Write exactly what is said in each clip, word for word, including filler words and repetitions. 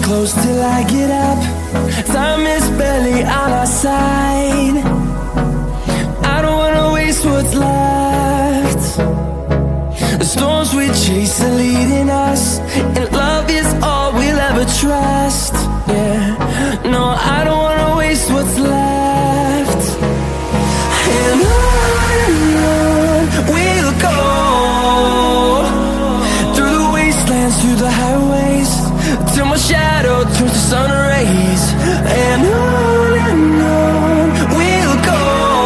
close till I get up. Time is barely on our side. I don't wanna waste what's left. The storms we chase are leading us, and love is all we'll ever trust. Yeah, no, I don't wanna waste what's left. And on and on we'll go, through the wastelands, through the highways, till my shadow turns to sun rays. And on and on we'll go,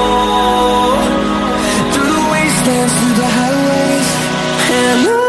through the wastelands, through the highways, and on.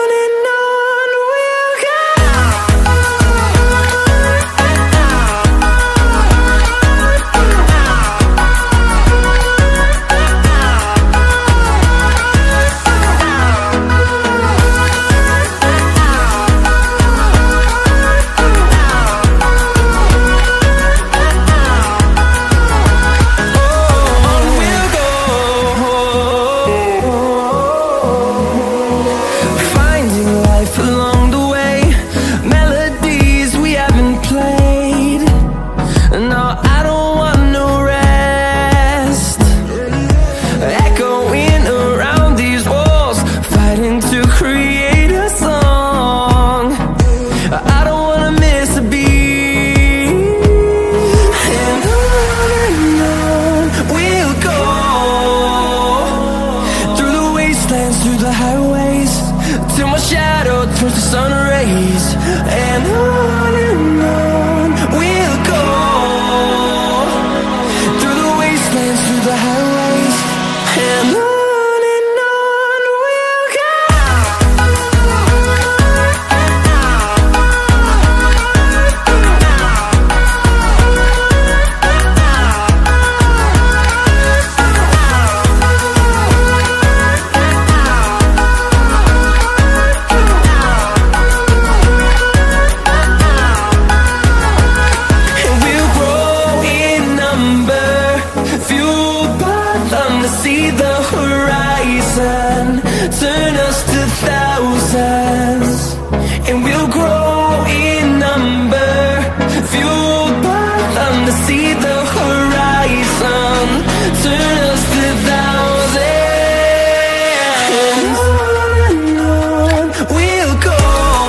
Through the highways, till my shadow turns to sun rays. And on and on we'll go, through the wastelands, through the highways, and on. See the horizon, turn us to thousands, and we'll grow in number, fueled by them to see the horizon, turn us to thousands, and on and on we'll go,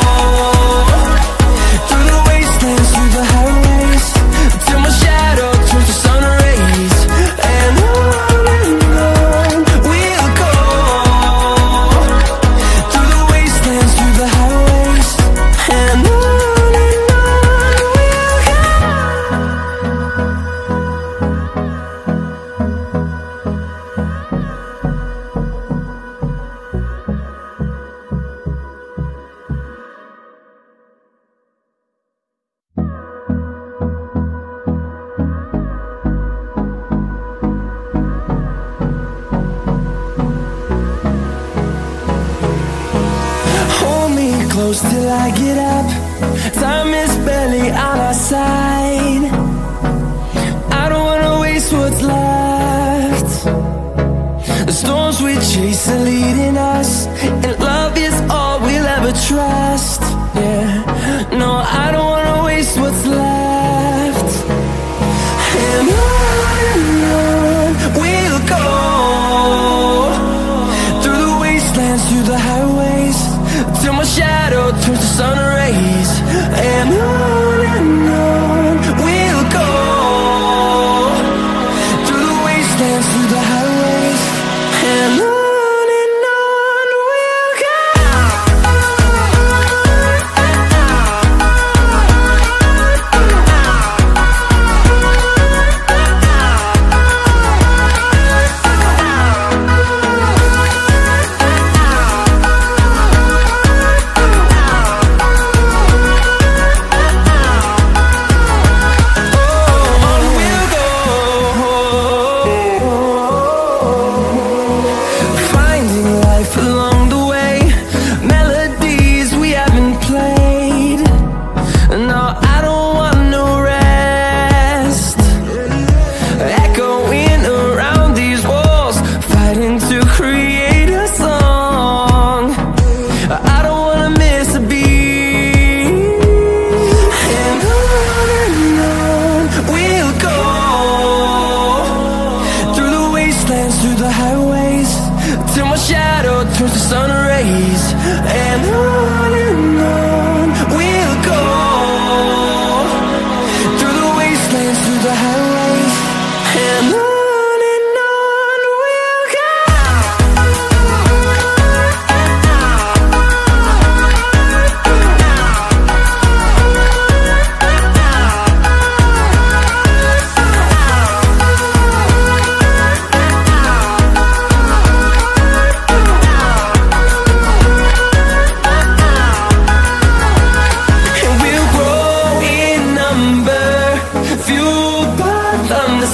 through the wastelands, through the highways, till my shadow turns to sun rays. And on close till I get up. Time is barely on our side. I don't wanna waste what's left. The storms we chase are leading us, and love is all we'll ever trust. Yeah, no, I don't wanna waste what's left. And on and on we'll go, through the wastelands, through the highways, till my shadow turns to sun rays. And on and on we'll go, through the wastelands, through the highways, and on and on we'll go.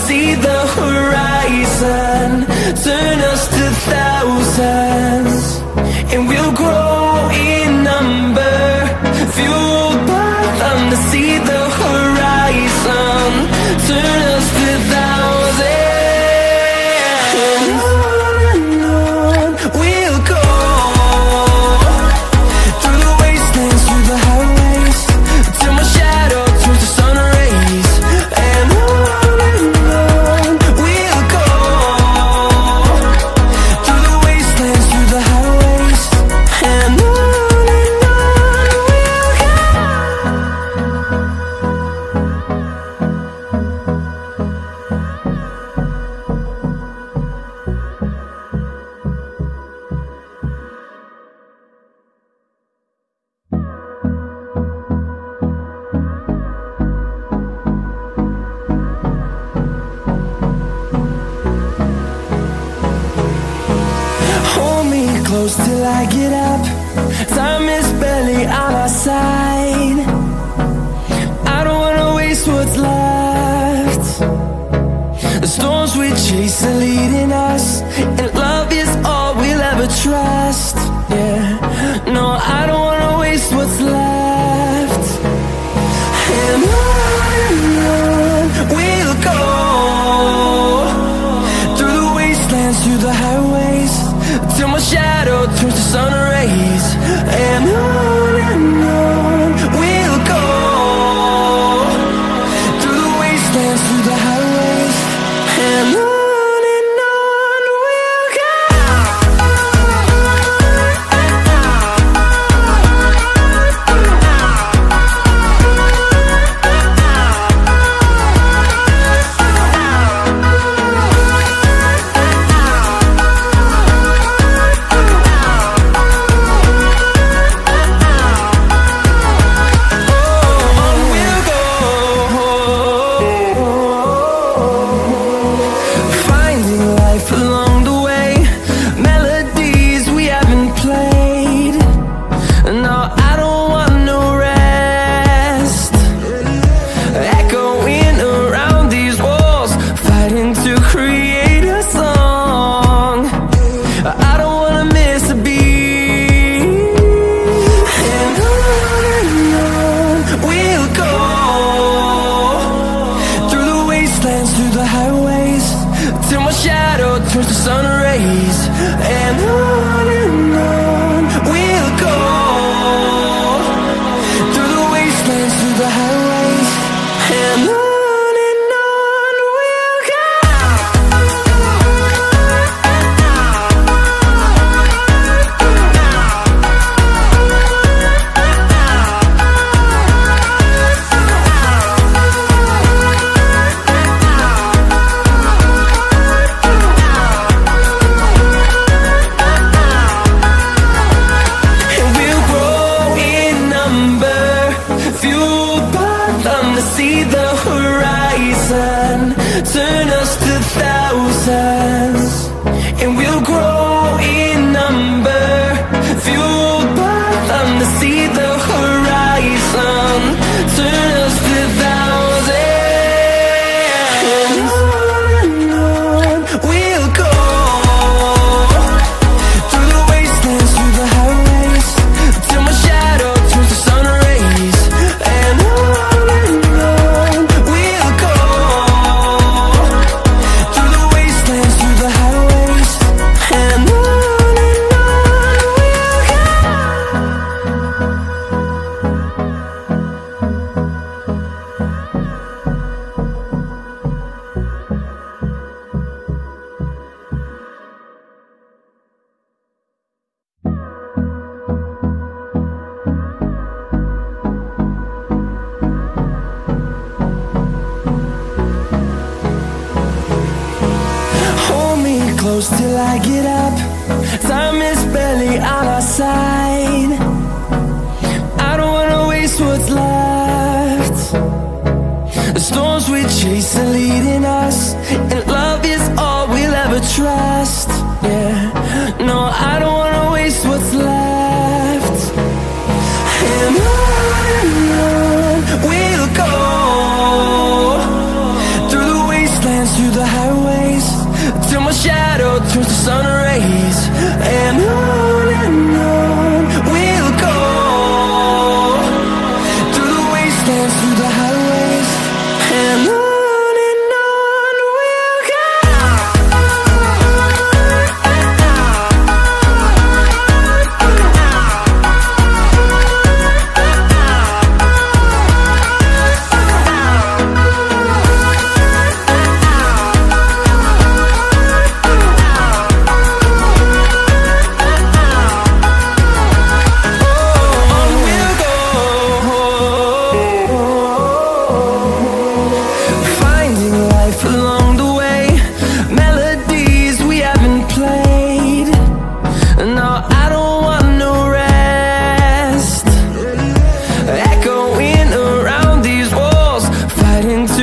see the horizon, turn us to thousands, and we'll grow in number, fueled by them to see the horizon, turn us to thousands. And on and on we'll go, through the wastelands, through the highways, till my shadow turns to sun rays. And on and on we'll go, through the wastelands, through the highways. And on and on we'll go. Hold me close till I get up, time is barely on our side. I don't wanna waste what's left. The storms we chase are leading us, and love is all we'll ever trust. Yeah, no, I don't wanna waste what's left. And on and on we'll go, through the wastelands, through the highways, till my shadow turns to sun rays. And on and on we'll go, through the wastelands, through the highways. And on and on we'll go. Turns to sun rays. And on and on we'll go, through the wastelands, through the highways. And on and on we'll go. See the horizon, turn us to thousands, and we'll grow in number, fueled by them to see the horizon, turn us to thousands. And on and on we'll go, through the wastelands, through the highways, till my shadow turns to sun rays. And on and on we'll go, through the wastelands, through the highways. And on and on we'll go. Hold me close till I get up, time is barely on our side. I don't wanna waste what's left. The storms we chase are leading us, and love is all we'll ever trust. Yeah, no, I don't wanna waste what's left. And on and on we'll go, through the wastelands,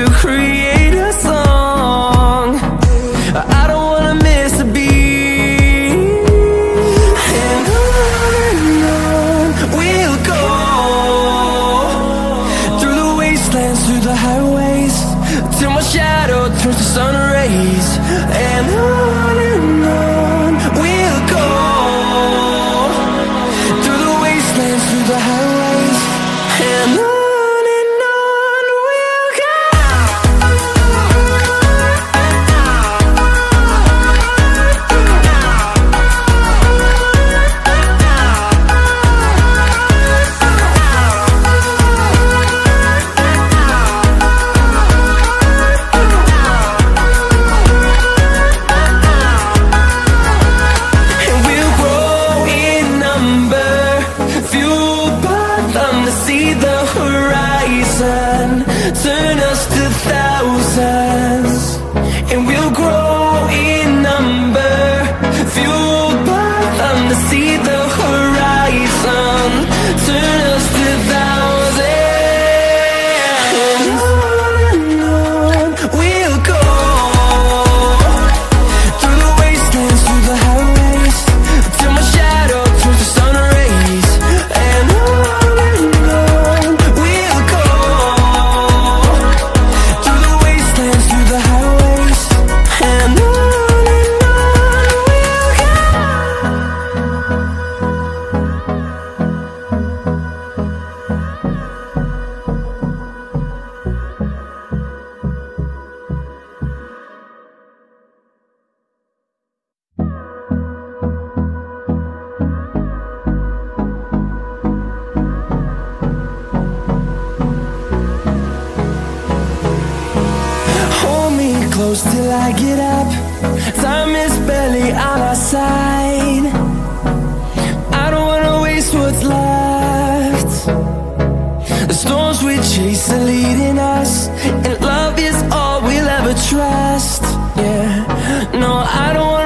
create a song. I don't wanna miss a beat. And on and on we'll go, through the wastelands, through the highways, till my shadow turns to sun rays. And on and on we'll go, through the wastelands, through the highways, and on. Turn us to thousands, and we'll grow in number, fueled by them to see the horizon. Turn us to thousands, and on and on we'll go, through the wastelands, through the highways, till my shadow turns to sun rays. And on and on we'll go, through the highways, and on and on we'll go. Hold me close till I get up. Time is barely on our side. I don't wanna waste what's left. The storms we chase are leading us, and love is all we'll ever trust. Yeah, no, I don't wanna